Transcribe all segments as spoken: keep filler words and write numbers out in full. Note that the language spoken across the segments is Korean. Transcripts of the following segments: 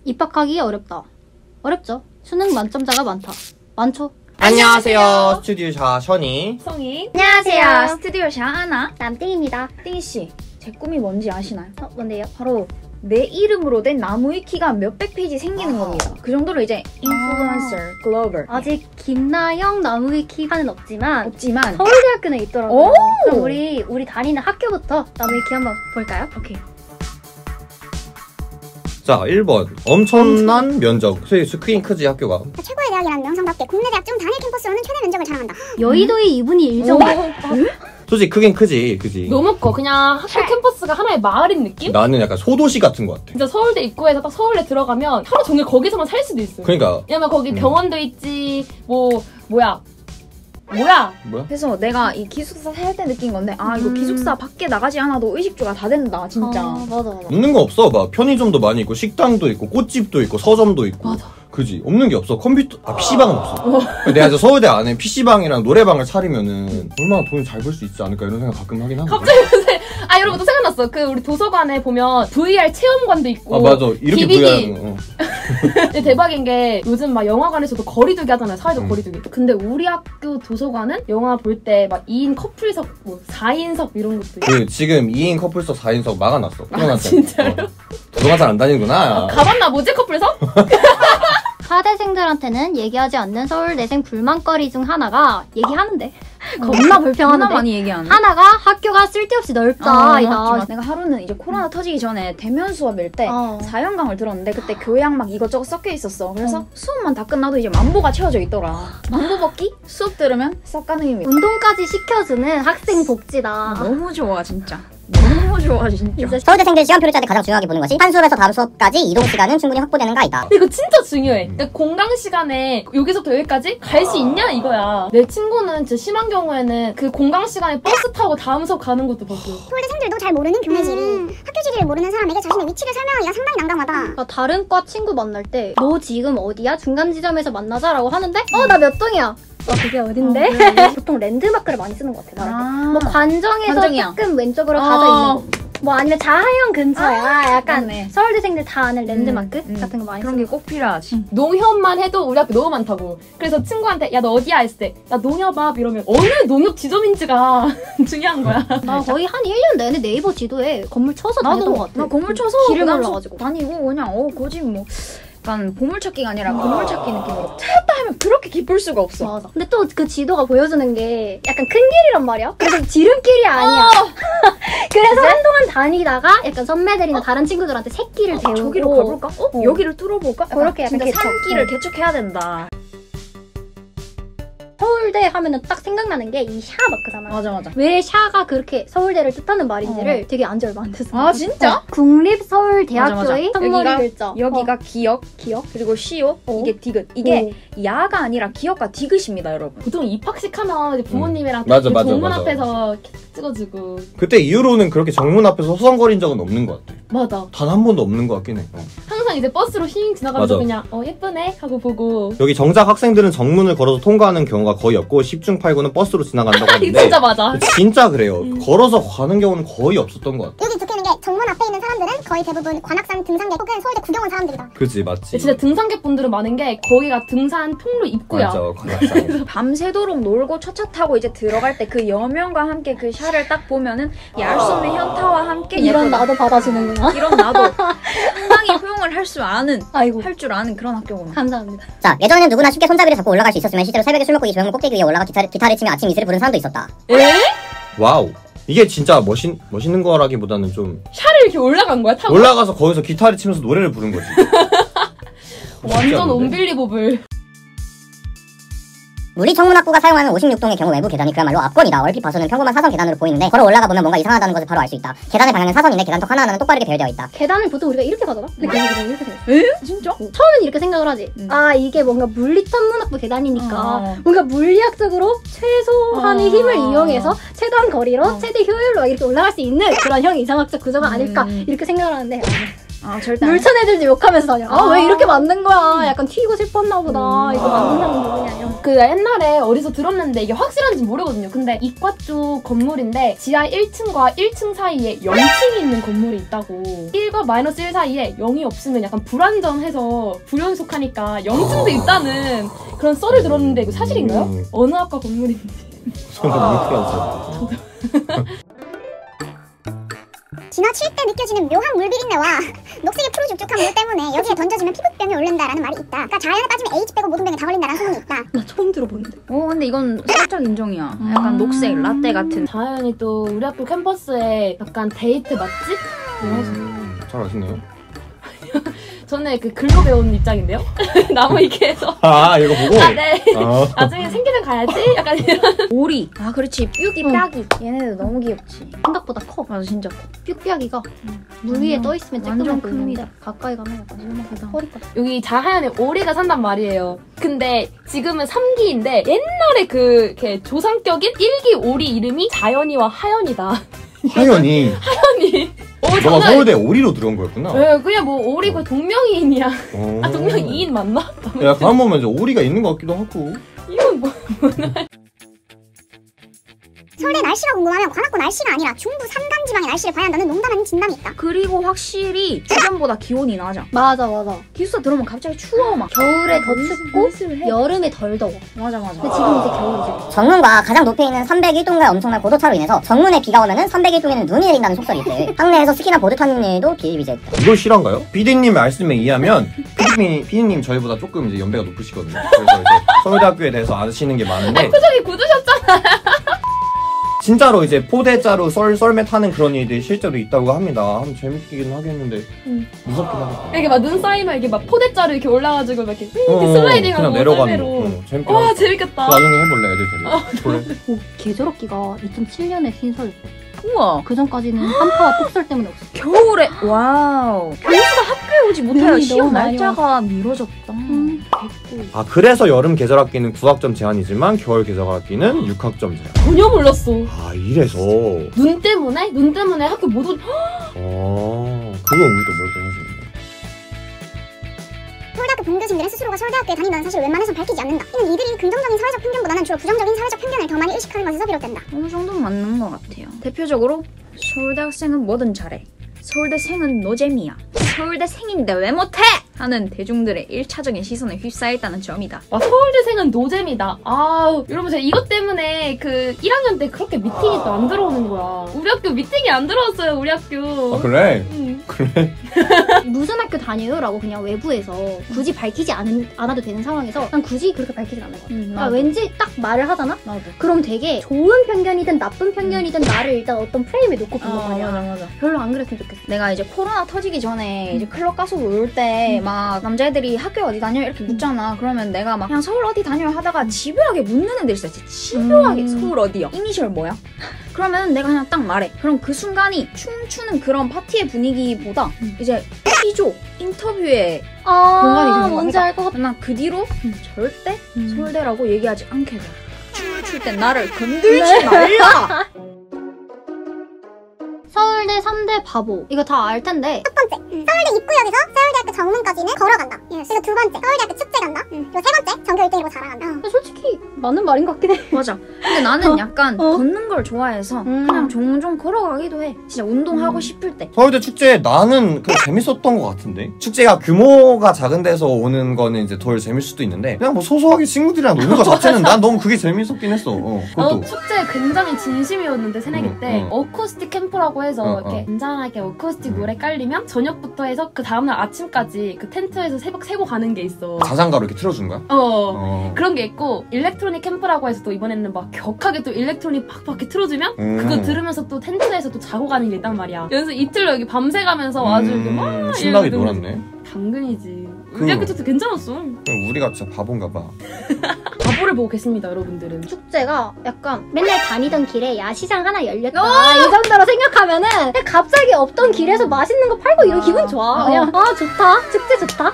입학하기 어렵다. 어렵죠. 수능 만점자가 많다. 많죠. 안녕하세요. 스튜디오샤 션이. 송이. 안녕하세요. 스튜디오샤 하나. 남띵입니다. 띵씨, 제 꿈이 뭔지 아시나요? 어, 뭔데요? 바로 내 이름으로 된 나무위키가 몇백 페이지 생기는 아. 겁니다. 그 정도로 이제 인플루언서, 아. 글로벌. 아직 김나영 나무위키가는 없지만 없지만 서울대학교는 있더라고요. 오! 그럼 우리 우리 다니는 학교부터 나무위키 한번 볼까요? 오케이. 자, 일 번. 엄청난 면적. 크긴 크지, 학교가. 최고의 대학이라는 명성답게 국내 대학 중 단일 캠퍼스로는 최대 면적을 자랑한다. 여의도의 이분이 일 점 오. 솔직히 크긴 크지, 그지? 너무 커. 그냥 학교 캠퍼스가 하나의 마을인 느낌? 나는 약간 소도시 같은 것 같아. 진짜 서울대 입구에서 딱 서울대 들어가면 하루 종일 거기서만 살 수도 있어. 그러니까. 왜냐면 거기 음. 병원도 있지, 뭐, 뭐야. 뭐야? 뭐야? 그래서 내가 이 기숙사 살 때 느낀 건데 아 이거 음. 기숙사 밖에 나가지 않아도 의식주가 다 된다 진짜. 아, 맞아 맞아. 없는 거 없어. 막 편의점도 많이 있고, 식당도 있고, 꽃집도 있고, 서점도 있고. 맞아. 그지? 없는 게 없어. 컴퓨터, 아, 피시방은 없어. 내가 이제 서울대 안에 피시방이랑 노래방을 차리면은 얼마나 돈을 잘 벌 수 있지 않을까 이런 생각 가끔 하긴 하거든. 갑자기 요새, 아, 여러분 또 생각났어. 그 우리 도서관에 보면 브이알 체험관도 있고. 아, 맞아. 이렇게 디비디. 부여하는 거. 어. 근데 대박인 게 요즘 막 영화관에서도 거리두기 하잖아요. 사회적 음. 거리두기. 근데 우리 학교 도서관은 영화 볼 때 막 이 인 커플석, 뭐 사 인석 이런 것도 있고. 그 지금 이 인 커플석 사 인석 막아놨어. 코로나 때문에. 진짜요? 어. 도서관 잘 안 다니는구나. 가봤나 뭐지 커플석? 하대생들한테는 얘기하지 않는 서울대생 불만거리 중 하나가 얘기하는데 겁나 불평하는데 겁나 많이 얘기하는. 하나가 학교가 쓸데없이 넓다. 아, 이다. 맞지. 내가 하루는 이제 코로나 터지기 전에 대면 수업일 때 어. 사연강을 들었는데 그때 교양 막 이것저것 섞여 있었어. 그래서 어. 수업만 다 끝나도 이제 만보가 채워져 있더라. 만보 벗기? 수업 들으면 싹 가는 힘이야. 운동까지 시켜주는 학생 복지다. 너무 좋아 진짜. 너무 좋아 진짜. 진짜 서울대생들 시험표를 짤 때 가장 중요하게 보는 것이 한 수업에서 다음 수업까지 이동 시간은 충분히 확보되는가 있다. 근데 이거 진짜 중요해. 그러니까 공강 시간에 여기서부터 여기까지 갈 수 있냐 이거야. 내 친구는 진짜 심한 경우에는 그 공강 시간에 버스 타고 다음 수업 가는 것도 봤어요. 서울대생들도 잘 모르는 교내지리, 음. 학교 지리를 모르는 사람에게 자신의 위치를 설명하기가 상당히 난감하다. 그러니까 다른 과 친구 만날 때 너 지금 어디야? 중간 지점에서 만나자라고 하는데 어 나 몇 동이야. 어 그게 어딘데? 어, 네. 보통 랜드마크를 많이 쓰는 것 같아 말할 때. 아. 뭐 관정에서 관정이야. 조금 왼쪽으로 어. 가져 있는 거. 뭐 아니면 자하영 근처야. 아, 약간 맞네. 서울대생들 다 아는 랜드마크 음, 음. 같은 거 많이 그런 쓰는 게 꼭 필요하지. 농협만 해도 우리 학교 너무 많다고. 그래서 친구한테 야 너 어디야 했을 때 나 농협 앞 이러면 어느 농협 지점인지가 중요한 거야. 나 거의 한 일 년 내내 네이버 지도에 건물 쳐서 다녔던 것 같아. 나 건물 쳐서 길을 그다음 몰라가지고. 다니고 그냥 어 거지 뭐 약간 보물찾기가 아니라 건물찾기 느낌으로 찾았다 하면 그렇게 기쁠 수가 없어. 맞아. 근데 또 그 지도가 보여주는 게 약간 큰 길이란 말이야. 그래서 지름길이 아니야. 어. 그래서 한동안 다니다가 약간 선배들이나 다른 친구들한테 새길을 어, 배우고 저기로 가볼까? 어? 어. 여기를 뚫어볼까? 그렇게 약간 진짜 개척. 산길을 어. 개척해야 된다. 서울대 하면은 딱 생각나는 게 이 샤 마크잖아. 맞아 맞아. 왜 샤가 그렇게 서울대를 뜻하는 말인지를 되게 안 지 얼마 안 됐어. 아, 진짜? 어, 국립서울대학교의 맞아, 맞아. 첫머리 여기가- 글자. 여기가 어. 기역, 기억? 그리고 시옷, 어. 이게 디귿. 이게 야가 아니라 기역과 디귿입니다, 여러분. 보통 입학식 하면 이제 부모님이랑 음. 맞아, 그 맞아, 정문 맞아. 앞에서 이렇게 찍어주고. 그때 이후로는 그렇게 정문 앞에서 허성거린 적은 없는 것 같아. 맞아. 단 한 번도 없는 것 같긴 해. 어. 항상 이제 버스로 휘잉 지나가면서 맞아. 그냥 어 예쁘네 하고 보고. 여기 정작 학생들은 정문을 걸어서 통과하는 경우가 거의 없고 십중 팔구는 버스로 지나간다고 이거 하는데 진짜 맞아. 진짜 그래요. 걸어서 가는 경우는 거의 없었던 것 같아. 여기 적혀있는 게 정문 앞에 있는 사람들은 거의 대부분 관악산 등산객 혹은 서울대 구경 온 사람들이다. 그지 맞지. 진짜 등산객분들은 많은 게 거기가 등산 통로 입구야. 맞아. 관악산. 밤새도록 놀고 첫차 타고 이제 들어갈 때 그 여명과 함께 그 샤를 딱 보면은 이 알 수 없는 현타와 함께 이런 예쁘다. 나도 받아주는구나. 이런 나도 상당히 호응을 할 수 아는 아이고. 할 줄 아는 그런 학교구나. 감사합니다. 자, 예전에는 누구나 쉽게 손잡이를 잡고 올라갈 수 있었으면 실제로 새벽에 술 먹고 이 조형문 꼭대기 위에 올라가 기타를, 기타를 치며 아침 이슬을 부르는 사람도 있었다. 에? 와우. 이게 진짜 멋있, 멋있는 거라기보다는 좀 샤를 이렇게 올라간 거야 타고? 올라가서 거기서 기타를 치면서 노래를 부른 거지. 완전 온빌리보블. 우리 청문학부가 사용하는 오십육 동의 경우 외부 계단이 그야말로 압권이다. 얼핏 봐서는 평범한 사선 계단으로 보이는데 걸어 올라가 보면 뭔가 이상하다는 것을 바로 알 수 있다. 계단의 방향은 사선인데 계단턱 하나하나는 똑바르게 배열되어 있다. 계단을 보통 우리가 이렇게 가잖아? 근데 음. 계단이 이렇게 생겼어. 에? 진짜? 처음엔 이렇게 생각을 하지. 음. 아 이게 뭔가 물리천문학부 계단이니까 어. 뭔가 물리학적으로 최소한의 어. 힘을 이용해서 최단 거리로 어. 최대 효율로 이렇게 올라갈 수 있는 그런 형 이상학적 구조가 음. 아닐까 이렇게 생각을 하는데 아 절대 안 해. 물천 애들 욕하면서 다녀. 아 왜 이렇게 만든 거야? 약간 튀고 싶었나 보다. 이거 만든 사람 누구냐 이런. 그 옛날에 어디서 들었는데 이게 확실한지 모르거든요. 근데 이과 쪽 건물인데 지하 일 층과 일 층 사이에 영층이 있는 건물이 있다고. 일과 마이너스 일 사이에 영이 없으면 약간 불안정해서 불연속하니까 영층도 있다는 그런 썰을 들었는데 이거 사실인가요? 음. 어느 학과 건물인지. 저는 뭉클하죠. 지나칠 때 느껴지는 묘한 물비린내와 녹색의 푸르죽죽한 물 때문에 여기에 던져지면 피부병이 오른다라는 말이 있다. 그러니까 자연에 빠지면 에이즈 빼고 모든 병에 다 걸린다라는 소문이 있다. 나 처음 들어보는데. 어 근데 이건 살짝 인정이야. 약간 녹색 라떼 같은. 자연이 또 우리 학교 캠퍼스에 약간 데이트 맛집? 음, 잘 아시네요. 저는 그 글로 배운 입장인데요. 나무 위키에서. 아 이거 보고. 아, 네. 아. 나중에 생기면 가야지. 약간 이런. 오리. 아 그렇지. 뾰기 응. 뼈기. 얘네들 너무 귀엽지. 생각보다 커. 맞아 진짜 커. 뼈뼈기가 물 위에 떠 있으면 완전 쬐끄만 보이는데 큽니다. 가까이 가면 약간 이만하다. 허리까지. 여기 자하연에 오리가 산단 말이에요. 근데 지금은 삼 기인데 옛날에 그 이렇게 조상격인 일 기 오리 이름이 자연이와 하연이다. 하연이. 하연이. 어, 너가 저는- 서울대 오리로 들어온 거였구나. 네, 그냥 뭐 오리 그 동명이인이야. 어. 아 동명이인 맞나? 야, 가만 보면 이제 오리가 있는 것 같기도 하고. 이건 뭐? 서울대 날씨가 궁금하면 관악구 날씨가 아니라 중부 산간 지방의 날씨를 봐야 한다는 농담 아닌 진담이 있다. 그리고 확실히 주변보다 기온이 낮아. 맞아 맞아. 기숙사 들어오면 갑자기 추워 막. 겨울에 더 춥고 슬슬해. 여름에 덜 더워. 맞아 맞아. 근데 지금 이제 겨울이지. 정문과 가장 높이 있는 삼백일 동과의 엄청난 고도차로 인해서 정문에 비가 오면은 삼백일 동에는 눈이 내린다는 속설이 있대. 학내에서 스키나 보드 타는 일도 비일비재했다. 이거 실화인가요? 피디님 말씀에 의하면 피디님, 피디님 저희보다 조금 이제 연배가 높으시거든요. 그래서 이제 서울대학교에 대해서 아시는 게 많은데 표정이 굳으셨잖아. 진짜로 이제 포대자루 썰, 썰매 타는 그런 일들이 실제로 있다고 합니다. 한번 재밌긴 하겠는데 음. 무섭긴 하겠다. 이렇게 막 눈 쌓이면 이게 막 포대자루 이렇게 올라가지고 막 이렇게, 어, 이렇게 슬라이딩하고 그냥 내려가는 썰매로. 거. 어, 재밌긴 와 하겠다. 재밌겠다. 나중에 해볼래 애들 데리고. 볼래? 오, 계절학기가 이천칠 년에 신설됐대. 우와. 그 전까지는 한파와 폭설 때문에 없었어. 겨울에 와우. 교수가 학교에 오지 못하여 눈이 시험 너무 많이 날짜가 미뤄졌다. 음. 아 그래서 여름 계절학기는 구 학점 제한이지만 겨울 계절학기는 육 학점 제한. 전혀 몰랐어. 아 이래서. 눈 때문에? 눈 때문에 학교 모두 어 그건 우리도 모르긴 하시네. 서울대학교 본교생들은 스스로가 서울대학교에 다닌다는 사실을 웬만해선 밝히지 않는다. 이는 이들이 긍정적인 사회적 편견보다는 주로 부정적인 사회적 편견을 더 많이 의식하는 것에서 비롯된다. 어느 정도는 맞는 것 같아요. 대표적으로 서울대 학생은 뭐든 잘해. 서울대생은 노잼이야. 서울대생인데 왜 못해? 하는 대중들의 일차적인 시선에 휩싸였다는 점이다. 와 서울대생은 노잼이다. 아우 여러분 제가 이것 때문에 그 일 학년 때 그렇게 미팅이 또 안 들어오는 거야. 우리 학교 미팅이 안 들어왔어요. 우리 학교. 아 그래? 응. 그래? 무슨 학교 다녀요? 라고 그냥 외부에서 굳이 밝히지 않은, 않아도 되는 상황에서 난 굳이 그렇게 밝히진 않는 것 같아. 음, 그러니까 나도. 왠지 딱 말을 하잖아? 나도. 그럼 되게 좋은 편견이든 나쁜 편견이든 나를 일단 어떤 프레임에 놓고 본단 어, 말이야. 맞아 맞아. 별로 안 그랬으면 좋겠어. 내가 이제 코로나 터지기 전에 이제 클럽 가서 놀 때 막 남자애들이 학교 어디 다녀 이렇게 묻잖아. 그러면 내가 막 그냥 서울 어디 다녀 하다가 집요하게 묻는 애들 있어. 진짜 집요하게 음. 서울 어디요? 이니셜 뭐야? 그러면 내가 그냥 딱 말해. 그럼 그 순간이 춤추는 그런 파티의 분위기보다 이제 피조 인터뷰에 아, 공간이 되는 거야. 뭔지 알 것 같아. 난 그 뒤로 절대 음. 서울대라고 얘기하지 않게 돼. 춤출 땐 나를 건들지 말라. 서울대 삼 대 바보. 이거 다 알 텐데. 첫 번째, 음, 서울대 입구역에서 서울대학교 정문까지는 걸어간다. 그리고 두 번째, 서울대학교 축제 간다. 음. 그리고 세 번째, 전교 일 등으로 자랑한다. 어. 근데 솔직히 맞는 말인 것 같긴 해. 맞아. 근데 나는 약간 어. 걷는 걸 좋아해서 음. 그냥 종종 걸어가기도 해. 진짜 운동하고 싶을 때. 서울대 축제 나는 그 재밌었던 것 같은데 축제가 규모가 작은 데서 오는 거는 이제 덜 재밌을 수도 있는데 그냥 뭐 소소하게 친구들이랑 노는 거 자체는 난 너무 그게 재밌었긴 했어. 어, 그것도. 어, 축제에 굉장히 진심이었는데 새내기 응, 때 응. 어쿠스틱 캠프라고 해서 응, 이렇게 응. 잔잔하게 어쿠스틱 응. 노래 깔리면 저녁부터 해서 그 다음날 아침까지 그 텐트에서 새벽 새고 가는 게 있어. 자장가로 이렇게 틀어주는 거야? 어. 어. 그런 게 있고 일렉트로닉 캠프라고 해서 또 이번에는 막 격하게 또 일렉트로닉 팍팍 이렇게 틀어주면 음. 그거 들으면서 또 텐트에서 또 자고 가는 게 있단 말이야. 그래서 이틀 여기 밤새 가면서 아주 이렇게 막 음, 신나게 이러고 놀았네. 당근이지. 그- 우리 학교 때도 괜찮았어. 그럼 우리가 진짜 바본가 봐. 바보를 보고 계십니다, 여러분들은. 축제가 약간 맨날 다니던 길에 야시장 하나 열렸다 이 정도로 생각하면은 그냥 갑자기 없던 길에서 맛있는 거 팔고 이런 아. 기분 좋아. 어. 그냥 아 좋다 축제 좋다.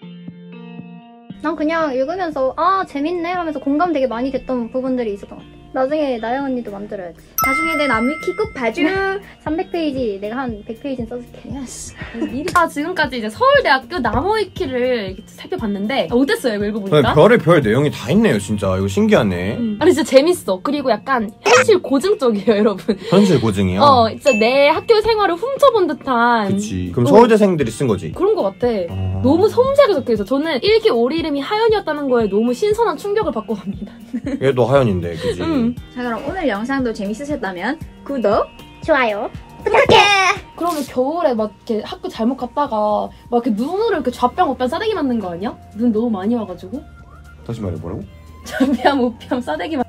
난 그냥 읽으면서 아 재밌네 하면서 공감 되게 많이 됐던 부분들이 있었던 것 같아. 나중에 나영 언니도 만들어야지. 나중에 내 나무 키급 봐줘. 삼백 페이지 내가 한 백 페이지는 써줄게. 예스. 아 지금까지 이제 서울대학교 나무위키를 이렇게 살펴봤는데 어땠어요 이거 읽어보니까? 별의 별 내용이 다 있네요 진짜. 이거 신기하네. 음. 아니 진짜 재밌어. 그리고 약간 현실 고증적이에요 여러분. 현실 고증이요? 어 진짜 내 학교 생활을 훔쳐본 듯한 그치. 그럼 어. 서울대생들이 쓴 거지? 그런 것 같아. 아... 너무 섬세하게 적혀있어. 저는 일 기 올 이름이 하연이었다는 거에 너무 신선한 충격을 받고 갑니다. 얘도 하연인데 그지? 음. 자 그럼 오늘 영상도 재밌으셨다면 구독. 좋아요. 그러면 겨울에 막 이렇게 학교 잘못 갔다가 막 이렇게 눈으로 이렇게 좌뺨 우뺨 싸대기 맞는 거 아니야? 눈 너무 많이 와가지고 다시 말해 뭐라고? 좌뺨 우뺨 싸대기 맞